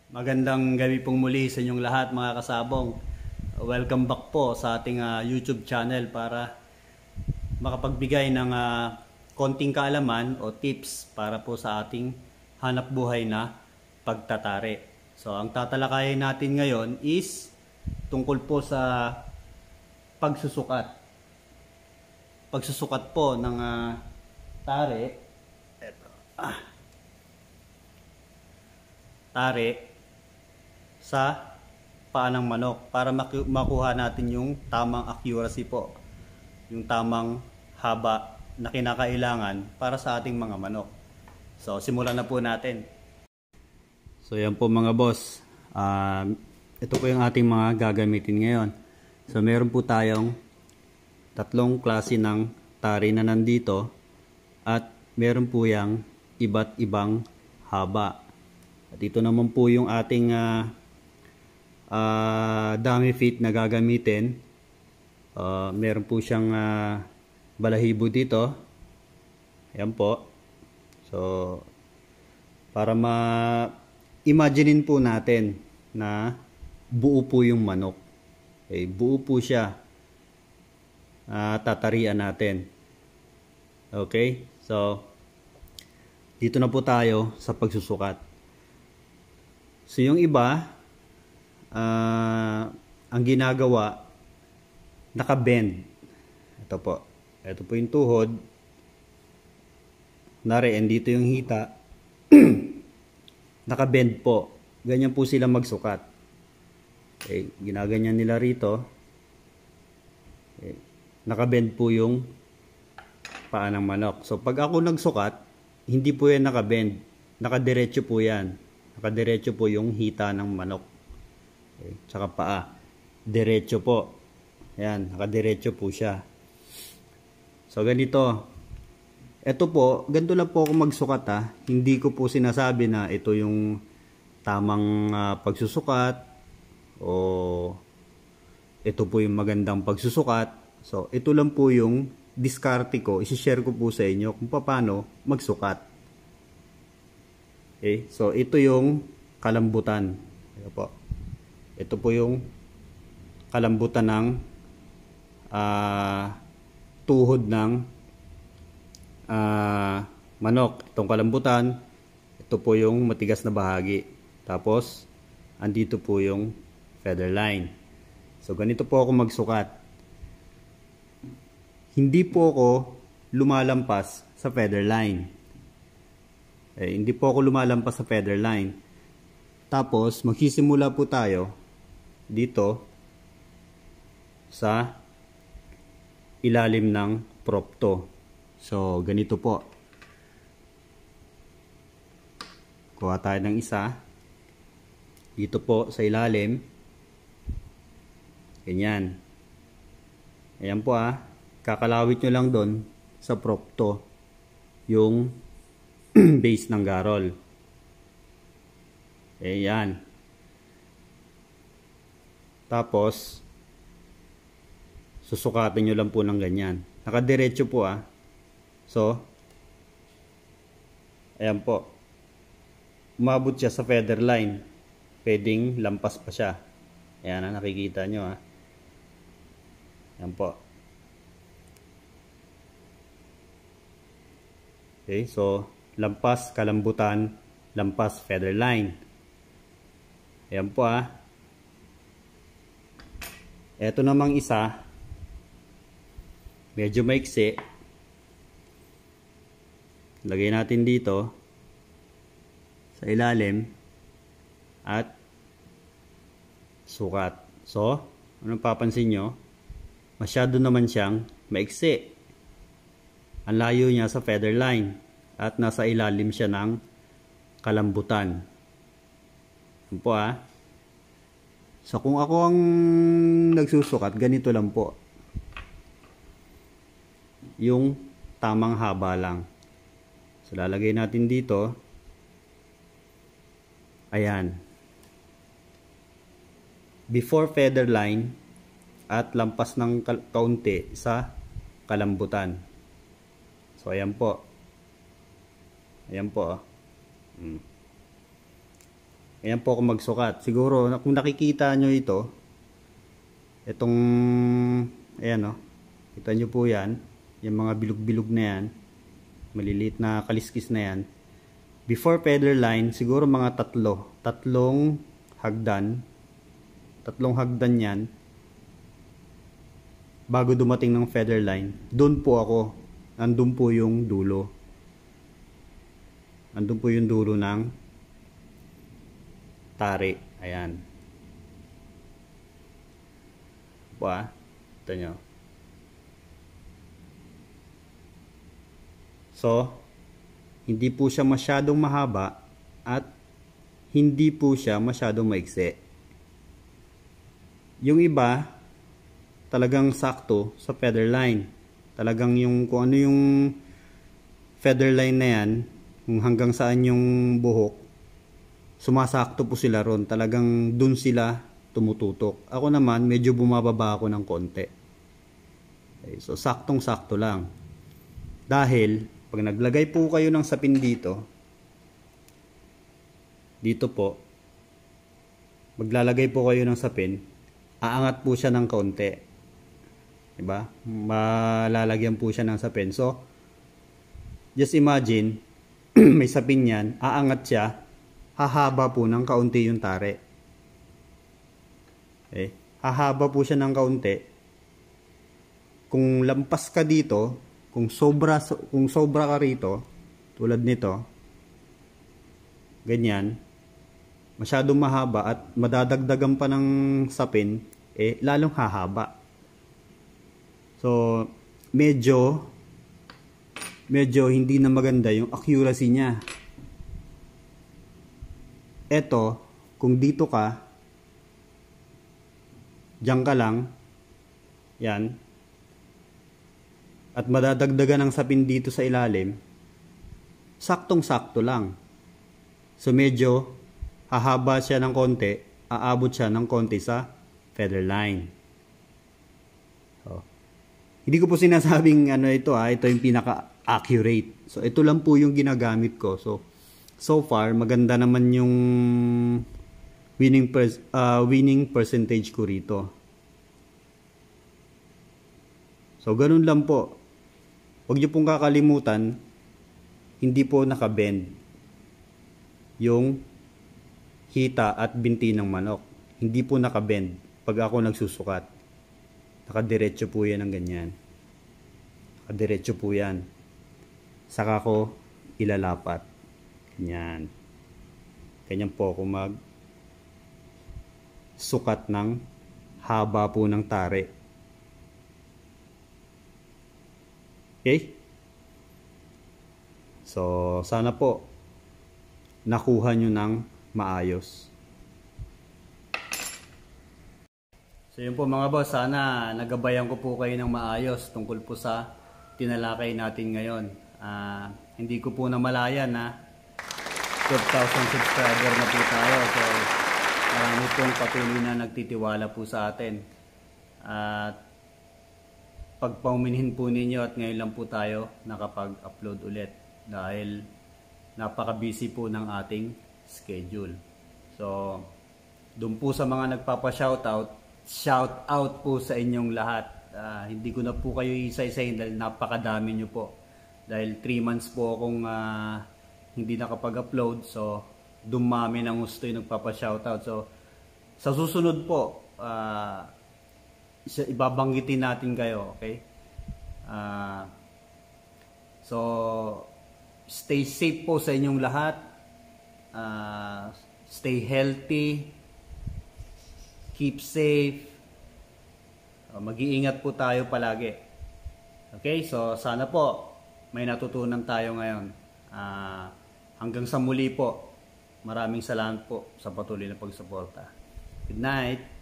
Magandang gabi pong muli sa inyong lahat mga kasabong. Welcome back po sa ating YouTube channel para makapagbigay ng konting kaalaman o tips para po sa ating hanap buhay na pagtatari. So ang tatalakayin natin ngayon is tungkol po sa pagsusukat. Pagsusukat po ng tari. Tari sa paa ng manok para makuha natin yung tamang accuracy po, yung tamang haba na kinakailangan para sa ating mga manok. So simulan na po natin. So yan po mga boss, ito po yung ating mga gagamitin ngayon. So meron po tayong tatlong klase ng tari na nandito at meron po yung iba't ibang haba. At ito naman po yung ating dummy feet na gagamitin. Meron po siyang balahibo dito. Ayan po. So para ma-imaginein po natin na buo po yung manok. Okay, buo po siya. Tatarian natin. Okay? So dito na po tayo sa pagsusukat. So yung iba ang ginagawa naka-bend. Ito po. Ito po yung tuhod. Nariyan dito yung hita. Naka-bend po. Ganyan po sila magsukat. Okay, ginaganyan nila rito. Okay. Naka-bend po yung paa ng manok. So pag ako nagsukat, hindi po yan naka-bend. Nakadiretso po yan. Nakadiretso po yung hita ng manok. Okay. Tsaka paa. Diretso po. Ayan, nakadiretso po siya. So ganito. Ito po, ganito lang po ako magsukat ha. Hindi ko po sinasabi na ito yung tamang pagsusukat o ito po yung magandang pagsusukat. So ito lang po yung diskarte ko. I-share ko po sa inyo kung paano magsukat. Okay, so ito yung kalambutan. Ito po. Ito po yung kalambutan ng tuhod ng manok. Itong kalambutan, ito po yung matigas na bahagi. Tapos, andito po yung feather line. So, ganito po ako magsukat. Hindi po ako lumalampas sa feather line. Hindi po ako lumalampas sa feather line. Tapos, magsisimula po tayo dito sa ilalim ng propto. So, ganito po. Kuha tayo ng isa. Dito po sa ilalim. Ganyan. Ayan po kakalawit nyo lang doon sa propto yung base ng garol. Ayan. Tapos susukatin nyo lang po ng ganyan. Nakadiretso po So ayan po. Umabot siya sa feather line. Pwedeng lampas pa siya. Ayan nakikita nyo Ayan po. Okay, so lampas, kalambutan, lampas, feather line. Ayan po Ito namang isa, medyo maiksi. Lagay natin dito sa ilalim at sukat. So, anong papansin nyo? Masyado naman siyang maiksi. Ang layo niya sa feather line at nasa ilalim siya ng kalambutan. Yan po So kung ako ang nagsusukat, ganito lang po. Yung tamang haba lang. So lalagay natin dito. Ayan. Before feather line at lampas ng kaunti sa kalambutan. So ayan po. Ayan po. Ayan po ako magsukat. Siguro kung nakikita nyo ito, itong, ayan o, kita nyo po yan, yung mga bilog-bilog na yan, maliliit na kaliskis na yan. Before feather line, siguro mga tatlong hagdan yan, bago dumating ng feather line. Doon po ako, andun po yung dulo. Andun po yung dulo ng tari. Ayan. Ito nyo. So, hindi po siya masyadong mahaba at hindi po siya masyadong maikse. Yung iba, talagang sakto sa feather line. Talagang yung kung ano yung feather line na yan, kung hanggang saan yung buhok, sumasakto po sila ron. Talagang dun sila tumututok. Ako naman, medyo bumababa ako ng konti. Okay, so, saktong-sakto lang. Dahil, pag naglagay po kayo ng sapin dito po, maglalagay po kayo ng sapin, aangat po siya ng konti. Diba? Malalagyan po siya ng sapin. So, just imagine, may sapin yan, aangat siya, hahaba po ng kaunti yung tare. Okay? Hahaba po siya ng kaunti. Kung lampas ka dito, kung sobra ka rito, tulad nito, ganyan, masyadong mahaba at madadagdagan pa ng sapin, lalong hahaba. So, medyo hindi na maganda yung accuracy niya. Eto, kung dito ka, diyan ka lang, yan, at madadagdagan ng sapin dito sa ilalim, saktong-sakto lang. So medyo hahaba siya ng konti, aabot siya ng konti sa feather line. So, hindi ko po sinasabing ito yung pinaka-accurate. So ito lang po yung ginagamit ko. So far maganda naman yung winning percentage ko rito. So ganun lang po. Huwag niyo pong kakalimutan, hindi po nakabend yung hita at binti ng manok. Hindi po nakabend pag ako nagsusukat. Nakadiretso po yan ng ganyan. Nakadiretso po yan. Saka ko ilalapat. Ganyan. Ganyan po ako sukat ng haba po ng tare. Okay? So, sana po nakuha nyo ng maayos. So, yun po mga boss. Sana nagabayan ko po kayo ng maayos tungkol po sa tinalakay natin ngayon. Hindi ko po namalayan na 12,000 subscriber na po tayo. So, marami pong patuloy na nagtitiwala po sa atin. At pagpauminhin po ninyo at ngayon lang po tayo nakapag-upload ulit dahil napaka-busy po ng ating schedule. So, doon po sa mga nagpapa-shoutout, shoutout po sa inyong lahat. Hindi ko na po kayo isa-isahin dahil napakadami nyo po. Dahil 3 months po akong hindi nakapag-upload. So, dumami ng gusto yung nagpapa-shoutout. So, sa susunod po, ibabanggitin natin kayo, okay? So, stay safe po sa inyong lahat. Stay healthy. Keep safe. Mag-iingat po tayo palagi. Okay? So, sana po may natutunan tayo ngayon. Hanggang sa muli po. Maraming salamat po sa patuloy na pagsuporta. Good night.